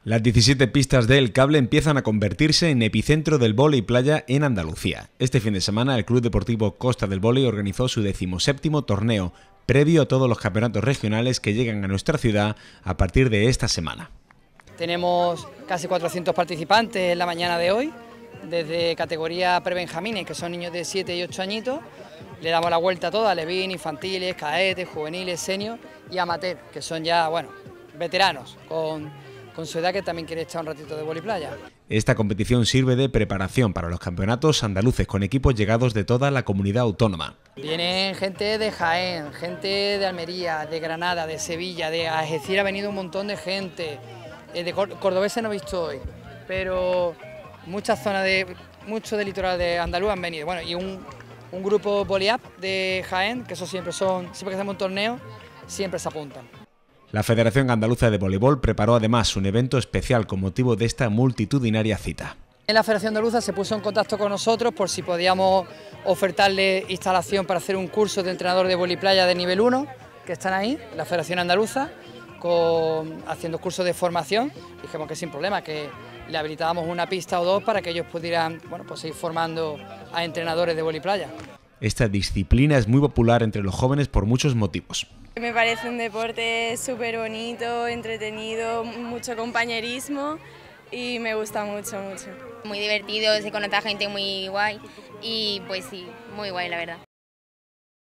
Las 17 pistas de El Cable empiezan a convertirse en epicentro del vóley playa en Andalucía. Este fin de semana el Club Deportivo Costa del Vóley organizó su 17º torneo, previo a todos los campeonatos regionales que llegan a nuestra ciudad a partir de esta semana. Tenemos casi 400 participantes en la mañana de hoy, desde categoría prebenjamines, que son niños de 7 y 8 añitos. Le damos la vuelta a todas, alevín, infantiles, cadetes, juveniles, senior y amateur, que son ya, veteranos, con su edad, que también quiere echar un ratito de vóley playa. Esta competición sirve de preparación para los campeonatos andaluces con equipos llegados de toda la comunidad autónoma. Vienen gente de Jaén, gente de Almería, de Granada, de Sevilla, de Algeciras ha venido un montón de gente, de cordobeses no he visto hoy, pero muchas zonas mucho del litoral de Andaluz han venido. Bueno, y un grupo Volley Up de Jaén, que eso siempre que hacemos un torneo, siempre se apuntan. La Federación Andaluza de Voleibol preparó además un evento especial con motivo de esta multitudinaria cita. La Federación Andaluza se puso en contacto con nosotros por si podíamos ofertarle instalación para hacer un curso de entrenador de vóley playa de nivel 1, que están ahí, la Federación Andaluza, haciendo cursos de formación. Dijimos que sin problema, que le habilitábamos una pista o dos para que ellos pudieran seguir formando a entrenadores de vóley playa. Esta disciplina es muy popular entre los jóvenes por muchos motivos. Me parece un deporte súper bonito, entretenido, mucho compañerismo y me gusta mucho. Muy divertido, se conoce a gente muy guay y pues sí, muy guay la verdad.